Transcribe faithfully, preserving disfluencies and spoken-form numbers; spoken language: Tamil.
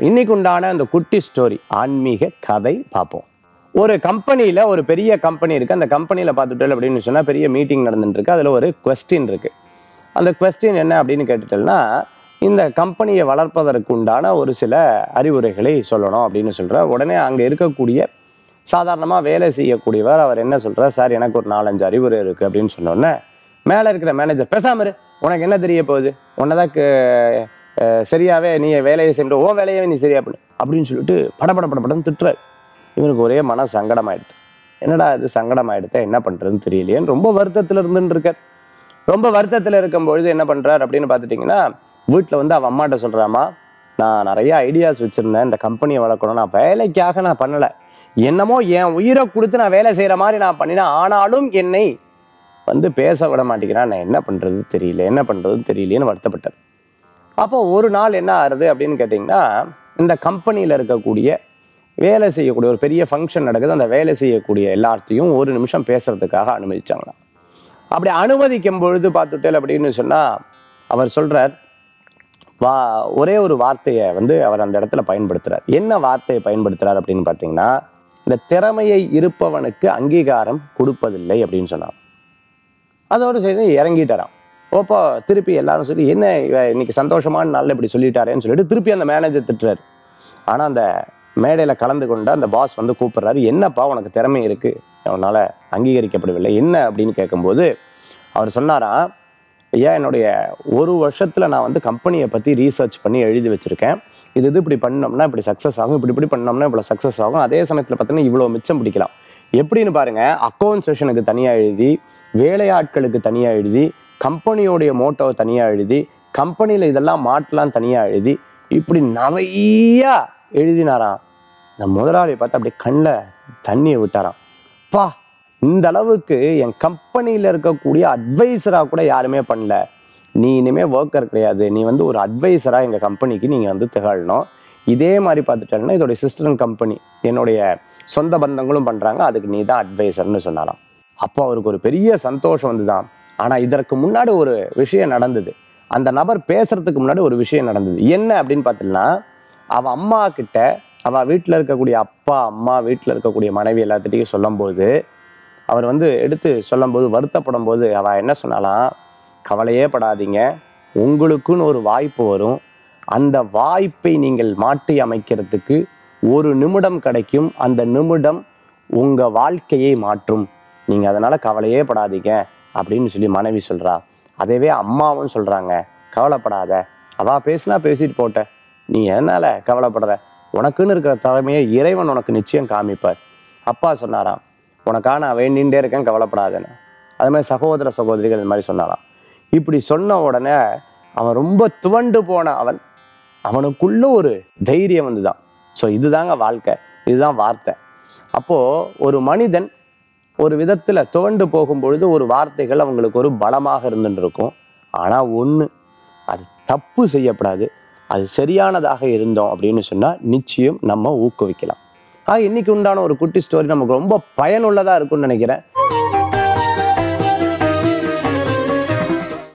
இன்னைக்கு உண்டான அந்த குட்டி ஸ்டோரி ஆன்மீக கதை பார்ப்போம். ஒரு கம்பெனியில் ஒரு பெரிய கம்பெனி இருக்குது. அந்த கம்பெனியில் பார்த்துட்டோம் அப்படின்னு சொன்னால் பெரிய மீட்டிங் நடந்துட்டு இருக்கு. அதில் ஒரு கொஸ்டின் இருக்குது. அந்த கொஸ்டின் என்ன அப்படின்னு கேட்டுட்டோம்னா, இந்த கம்பெனியை வளர்ப்பதற்கு உண்டான ஒரு சில அறிவுரைகளை சொல்லணும் அப்படின்னு சொல்கிறார். உடனே அங்கே இருக்கக்கூடிய சாதாரணமாக வேலை செய்யக்கூடியவர் அவர் என்ன சொல்கிறார், சார் எனக்கு ஒரு நாலஞ்சு அறிவுரை இருக்குது அப்படின்னு சொன்னோடனே மேலே இருக்கிற மேனேஜர், பேசாம இரு, உனக்கு என்ன தெரிய போகுது, உன்னதான் சரியாகவே நீ வேலையை செய்ய ஓ வேலையை நீ சரியா பண்ணு அப்படின்னு சொல்லிட்டு படப்பட படப்படன்னு திட்டுறாரு. இவனுக்கு ஒரே மன சங்கடமாயிடுது. என்னடா இது சங்கடமாயிடுத்த, என்ன பண்ணுறதுன்னு தெரியலையேன்னு ரொம்ப வருத்தத்தில் இருந்துன்னு இருக்கார். ரொம்ப வருத்தத்தில் இருக்கும்பொழுது என்ன பண்ணுறார் அப்படின்னு பார்த்துட்டிங்கன்னா, வீட்டில் வந்து அவன் அம்மாட்ட சொல்கிறாமா, நான் நிறைய ஐடியாஸ் வச்சுருந்தேன், இந்த கம்பெனியை வளர்க்கணும், நான் வேலைக்காக நான் பண்ணலை, என்னமோ என் உயிரை கொடுத்து நான் வேலை செய்கிற மாதிரி நான் பண்ணினேன், ஆனாலும் என்னை வந்து பேச விட மாட்டேங்கிறான், நான் என்ன பண்ணுறது தெரியல, என்ன பண்ணுறதுன்னு தெரியலேன்னு வருத்தப்பட்டார். அப்போ ஒரு நாள் என்ன ஆகுது அப்படின்னு கேட்டிங்கன்னா, இந்த கம்பெனியில் இருக்கக்கூடிய வேலை செய்யக்கூடிய ஒரு பெரிய ஃபங்க்ஷன் நடக்குது. அந்த வேலை செய்யக்கூடிய எல்லாத்தையும் ஒரு நிமிஷம் பேசுறதுக்காக அனுமதிச்சாங்களாம். அப்படி அனுமதிக்கும் பொழுது பார்த்துட்டேன் அப்படின்னு சொன்னால் அவர் சொல்கிறார், வா ஒரே ஒரு வார்த்தையை வந்து அவர் அந்த இடத்துல பயன்படுத்துகிறார். என்ன வார்த்தையை பயன்படுத்துகிறார் அப்படின்னு பார்த்தீங்கன்னா, இந்த திறமையை இருப்பவனுக்கு அங்கீகாரம் கொடுப்பதில்லை அப்படின்னு சொன்னார். அதோடு சரி இறங்கிட்டாராம். ஓப்போ திருப்பி எல்லாரும் சொல்லி என்ன இன்னைக்கு சந்தோஷமான நாளில் இப்படி சொல்லிட்டாரேன்னு சொல்லிட்டு திருப்பி அந்த மேனேஜர் திட்டுறாரு. ஆனால் அந்த மேடையில் கலந்து கொண்ட அந்த பாஸ் வந்து கூப்பிட்றாரு, என்னப்பா உனக்கு திறமை இருக்குது, அவனால் அங்கீகரிக்கப்படவில்லை என்ன அப்படின்னு கேட்கும்போது அவர் சொன்னாராம், ஐயா என்னுடைய ஒரு வருஷத்தில் நான் வந்து கம்பெனியை பற்றி ரீசர்ச் பண்ணி எழுதி வச்சுருக்கேன், இது இது இப்படி பண்ணோம்னா இப்படி சக்ஸஸ் ஆகும், இப்படி இப்படி பண்ணோம்னா இவ்வளோ சக்ஸஸ் ஆகும், அதே சமயத்தில் பார்த்தீங்கன்னா இவ்வளோ மிச்சம் பிடிக்கலாம் எப்படின்னு பாருங்கள். அக்கௌண்ட் செஷனுக்கு தனியாக எழுதி, வேலையாட்களுக்கு தனியாக எழுதி, கம்பெனியோடைய மோட்டோவை தனியாக எழுதி, கம்பெனியில் இதெல்லாம் மாட்டலாம் தனியாக எழுதி, இப்படி நிறையா எழுதினாராம். இந்த முதலாளியை பார்த்து அப்படியே கண்ணில் தண்ணியை விட்டாராம். பா, இந்த அளவுக்கு என் கம்பெனியில் இருக்கக்கூடிய அட்வைசராக கூட யாருமே பண்ணல, நீ இனிமேல் ஒர்க்கர் கிடையாது, நீ வந்து ஒரு அட்வைசராக எங்கள் கம்பெனிக்கு நீங்கள் வந்து திகழணும், இதே மாதிரி பார்த்துட்டேன்னா இதோடைய சிஸ்டர் கம்பெனி என்னுடைய சொந்த பந்தங்களும் பண்ணுறாங்க, அதுக்கு நீ தான் அட்வைசர்னு சொன்னாராம். அப்போ அவருக்கு ஒரு பெரிய சந்தோஷம் வந்துதான். ஆனால் இதற்கு முன்னாடி ஒரு விஷயம் நடந்தது. அந்த நபர் பேசுறதுக்கு முன்னாடி ஒரு விஷயம் நடந்தது. என்ன அப்படின்னு பார்த்தீங்கன்னா, அவள் அம்மா கிட்ட, அவள் வீட்டில் இருக்கக்கூடிய அப்பா அம்மா வீட்டில் இருக்கக்கூடிய மனைவி எல்லாத்திட்டையும் சொல்லும்போது, அவர் வந்து எடுத்து சொல்லும்போது வருத்தப்படும் போது அவள் என்ன சொன்னாலாம், கவலையே படாதீங்க, உங்களுக்குன்னு ஒரு வாய்ப்பு வரும், அந்த வாய்ப்பை நீங்கள் மாற்றி அமைக்கிறதுக்கு ஒரு நிமிடம் கிடைக்கும், அந்த நிமிடம் உங்கள் வாழ்க்கையை மாற்றும், நீங்கள் அதனால் கவலையே படாதீங்க அப்படின்னு சொல்லி மனைவி சொல்கிறா. அதேவே அம்மாவும் சொல்கிறாங்க, கவலைப்படாத, அவள் பேசினா பேசிட்டு போட்ட, நீ எதனால் கவலைப்படுற, உனக்குன்னு இருக்கிற திறமையை இறைவன் உனக்கு நிச்சயம் காமிப்பார். அப்பா சொன்னாராம், உனக்காக நான் வேண்டிகிட்டே இருக்கேன், கவலைப்படாதேன்னு. அது மாதிரி சகோதர சகோதரிகள் இந்த மாதிரி சொன்னாராம். இப்படி சொன்ன உடனே அவன் ரொம்ப துவண்டு போன அவன், அவனுக்குள்ள ஒரு தைரியம் வந்து தான். ஸோ இதுதாங்க வாழ்க்கை, இதுதான் வார்த்தை. அப்போது ஒரு மனிதன் ஒரு விதத்தில் துவண்டு போகும்பொழுது ஒரு வார்த்தைகள் அவங்களுக்கு ஒரு பலமாக இருந்துட்டு இருக்கும். ஆனால் ஒன்று, அது தப்பு செய்யப்படாது, அது சரியானதாக இருந்தோம் அப்படின்னு சொன்னால் நிச்சயம் நம்ம ஊக்குவிக்கலாம். ஆக இன்னைக்கு உண்டான ஒரு குட்டி ஸ்டோரி நமக்கு ரொம்ப பயனுள்ளதாக இருக்கும்னு நினைக்கிறேன்.